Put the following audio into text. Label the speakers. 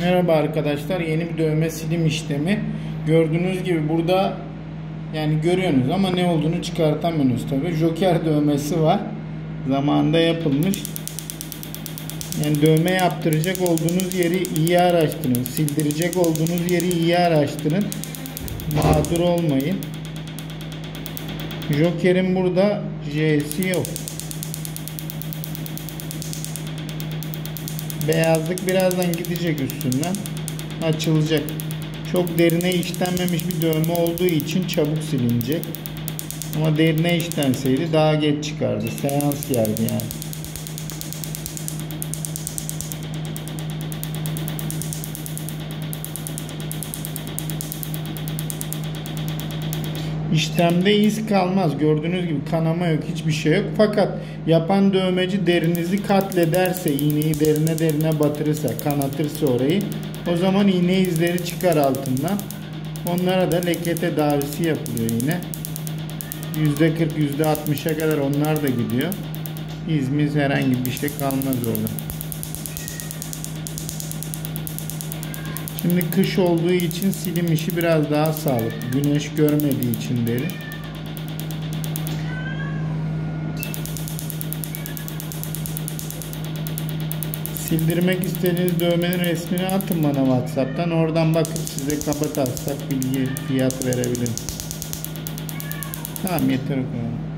Speaker 1: Merhaba arkadaşlar, yeni bir dövme silim işlemi. Gördüğünüz gibi burada yani görüyorsunuz ama ne olduğunu çıkartamıyorsunuz tabi. Joker dövmesi var. Zamanında yapılmış. Yani dövme yaptıracak olduğunuz yeri iyi araştırın. Sildirecek olduğunuz yeri iyi araştırın. Mağdur olmayın. Joker'in burada J'si yok. Beyazlık birazdan gidecek üstünden. Açılacak. Çok derine işlenmemiş bir dövme olduğu için çabuk silinecek. Ama derine işlenseydi daha geç çıkardı. Seans yerdi yani. İşlemde iz kalmaz. Gördüğünüz gibi kanama yok, hiçbir şey yok. Fakat yapan dövmeci derinizi katlederse, iğneyi derine batırırsa, kanatırsa orayı, o zaman iğne izleri çıkar altından. Onlara da leke tedavisi yapılıyor yine. %40, %60'a kadar onlar da gidiyor. İzmiz herhangi bir şey kalmaz orada. Şimdi kış olduğu için silim işi biraz daha sağlıklı. Güneş görmediği için deri. Sildirmek istediğiniz dövmenin resmini atın bana WhatsApp'tan. Oradan bakıp size kaba taslak bilgi, fiyat verebilirim. Tamam, yeter o kadar.